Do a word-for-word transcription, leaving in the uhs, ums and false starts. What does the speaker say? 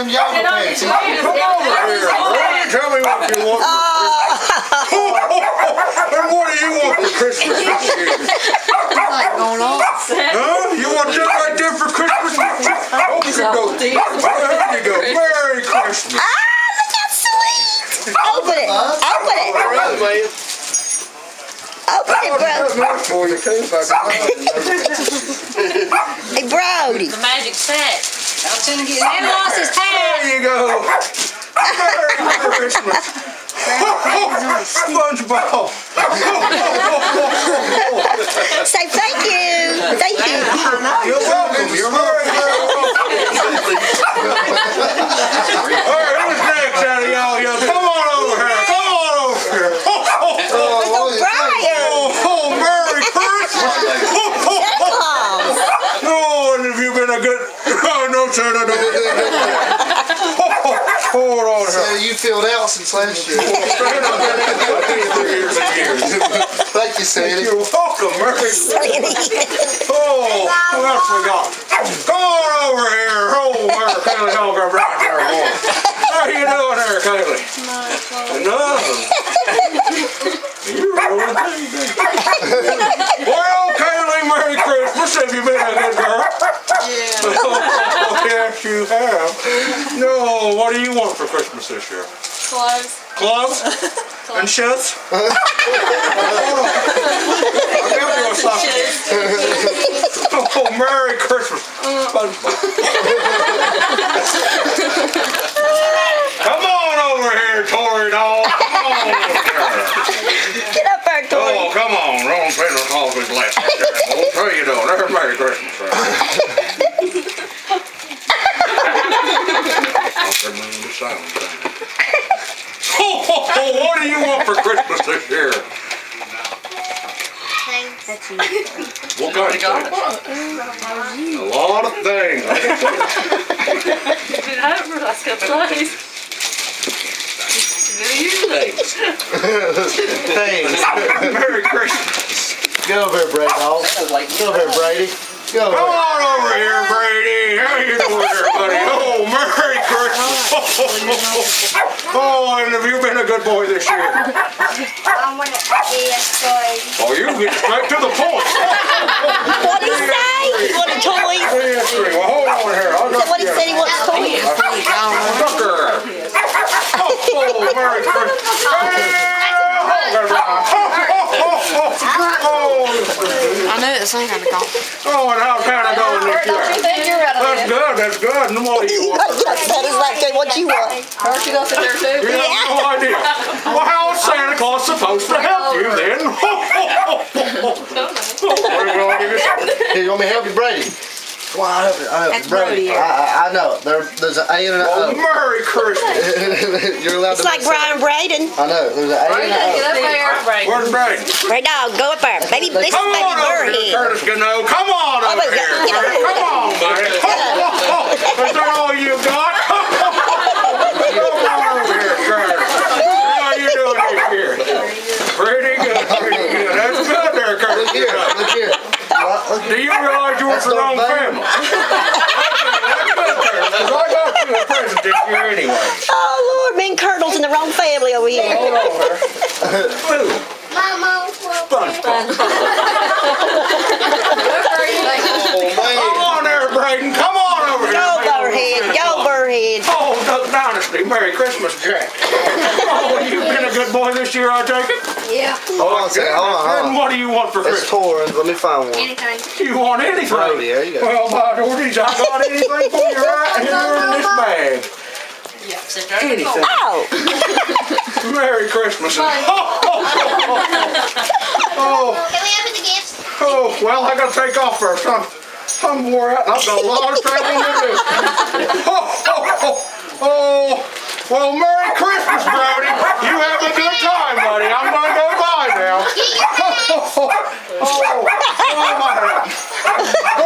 them yoga pants. Come over here. Brody, tell me what you want. And what do you want for Christmas this year? Like going on. Huh? You want just right there for Christmas? Oh, you can go. There you go. Merry Christmas. Ah, look how sweet. Open it. Open it. Open it, bro. Hey, Brody. The magic set. Santa lost his hat. There you go. Merry Christmas. SpongeBob. Say thank you. Thank you. You're welcome. You're very, very welcome. All right, who's next out of y'all? Yo, come on over here. Come on over here. Oh, Brian. Oh, Merry Christmas. Santa Claus. Oh, and have you been a good... Oh, no, Santa, no. Hold on here. So you filled out since last year. Years and years. Thank you, Santa. You're welcome, Merry Christmas. Oh, what else we got? Come on over here. Oh, Merry Kaylee, y'all go right there, boy. How you doing there, Kaylee? Nothing. You're rolling things. Well, Kaylee, Merry Christmas. Have you been a good girl? Yeah. Oh, yes, you have. No, what do you want for Christmas this year? Clothes. Clothes? And shoes? I'll give you a something. Oh, Merry Christmas. Come on over here, Tory doll. Come on over here. Get up there, Tori. Oh, come on. Don't say no calls with left. How you doing? There's Merry Christmas. Oh, what do you want for Christmas this year? What kind of things? A lot of things. You've been out for the last couple of days. Things. Thanks. Merry Christmas. Go over here, Brady. Go over here, Brady. Go over Come here. on over here, Brady. How you doing there, buddy? Oh, Merry Christmas. Oh, and have you been a good boy this year? I want to be a toy. Oh, you get straight to the point. What did he say? He wanted toys. Yes, three. Well, hold on here. I'll Is that what he said he wants toys? Sucker. Oh, Merry Christmas. I knew this ain't gonna go. Oh, and how kind of going this year? That's good, that's good. And what do you want? That is like saying what you want. Her, she gonna sit there too? You have no idea. Well, how is Santa Claus supposed to help you then? Here, you want me to help you, Brady? Well, I help you. I help you, Brady. I, I, I know. There, there's an A and an Oh, O. Merry Christmas. You're allowed It's to. like Brian Braden. I know. There's an A and an Get O. up there. Where's Brady? Ray dog, go up there. Baby, this is Come baby on over here, Burhead. Curtis Gano. Come on over but- here. Come on, buddy. Is that all you got? Come on over here, Curtis. How you doing this year? Pretty good, pretty good. That's good there, Curtis. Look here. Look here. Do you realize you were That's the wrong not bad. family? That's good, Curtis, because I got you a present this year anyway. Oh, Lord, me and Colonel's in the wrong family over here. Hold on here. Blue. Mama, SpongeBob. Oh, Come on there, Braden. Come on over here. Go, Burhead. Go, Burhead. Oh, Duck Dynasty. Merry Christmas, Jack. Oh, you've been a good boy this year, I take it? yeah. Hold on a second. Hold on, hold And on. what do you want for It's Christmas? Torrens. Let me find one. Anything. You want anything? Brody, there you go. Well, by the ordies, I got anything for you right here in this bag. Yeah, sit there. Anything. Oh, Merry Christmas. Oh, oh, Can we open the gifts? oh, well, I gotta take off first. I'm, I'm wore out. I've got a lot of traveling to do. Oh, oh, oh, oh. Well, Merry Christmas, Brody. You have a good time, buddy. I'm gonna go by now. Oh, oh, oh, oh, my.